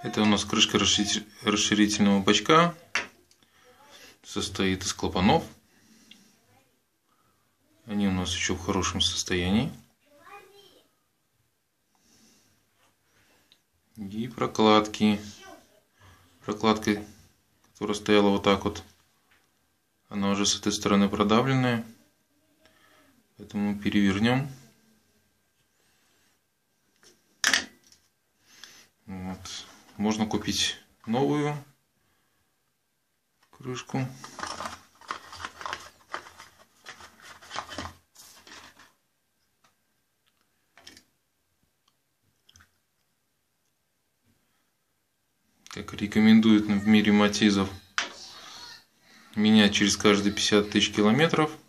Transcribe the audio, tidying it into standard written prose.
Это у нас крышка расширительного бачка. Состоит из клапанов. Они у нас еще в хорошем состоянии. И прокладки. Прокладка, которая стояла вот так вот, она уже с этой стороны продавленная. Поэтому перевернем. Вот. Можно купить новую крышку. Как рекомендуют в мире Матизов, менять через каждые 50 тысяч километров.